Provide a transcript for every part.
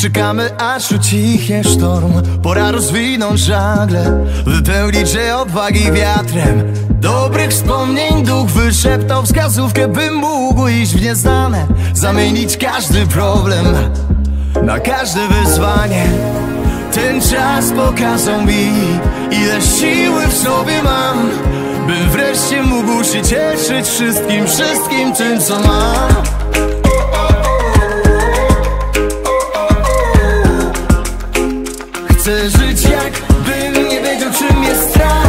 Czekamy aż ucichnie sztorm. Pora rozwinąć żagle, wypełnić je odwagi wiatrem. Dobrych wspomnień duch wyszeptał wskazówkę, bym mógł iść w nieznane, zamienić każdy problem na każde wyzwanie. Ten czas pokazał mi, ile siły w sobie mam, bym wreszcie mógł się cieszyć wszystkim tym, co mam. Chcę żyć, jakbym nie wiedział, czym jest strach.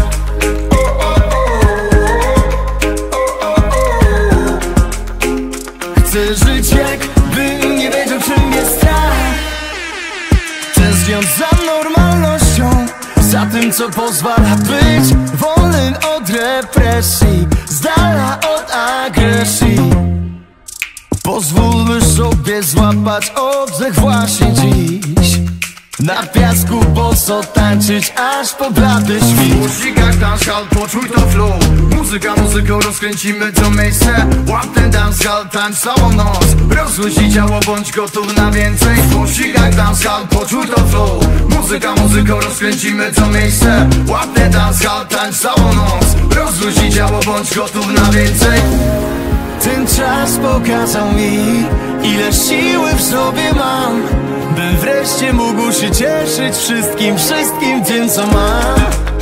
Chcę żyć, jakbym nie wiedział, czym jest strach. Tęskniąc za normalnością, za tym, co pozwala być wolnym od represji, z dala od agresji. Pozwólmy sobie złapać oddech właśnie dziś, na piasku boso tańczyć aż po blady świt. W głośnikach dancehall, poczuj to flow. Muzyką rozkręcimy to miejsce. Łap ten dancehall, tańcz całą noc. Rozluźnij ciało, bądź gotów na więcej. W głośnikach dancehall, poczuj to flow. Muzyką rozkręcimy to miejsce. Łap ten dancehall, tańcz całą noc. Rozluźnij ciało, bądź gotów na więcej. Ten czas pokazał mi, ile siły w sobie mam, bym wreszcie mógł się cieszyć wszystkim tym, co mam.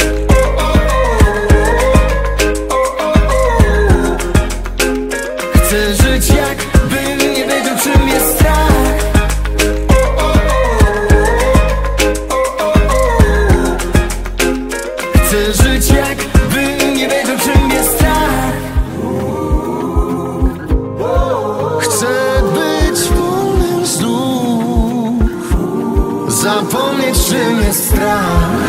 Chcę żyć, jakbym nie wiedział, czym jest strach. Chcę żyć, jakbym nie wiedział, czym jest strach. Chcę być wolnym znów, zapomnieć, czym jest strach.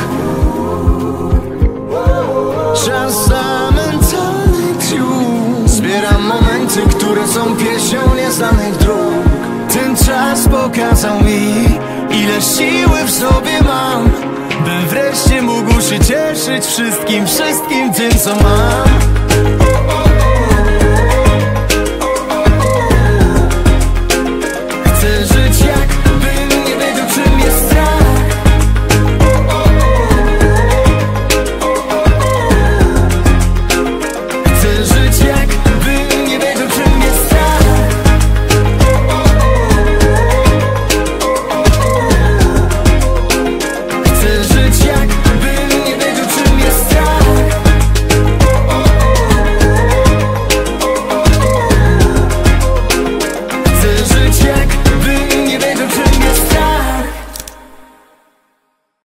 Czas za mentalny triumf. Zbieram momenty, które są pieśnią nieznanych dróg. Ten czas pokazał mi, ile siły w sobie mam, bym wreszcie mógł się cieszyć wszystkim tym, co mam.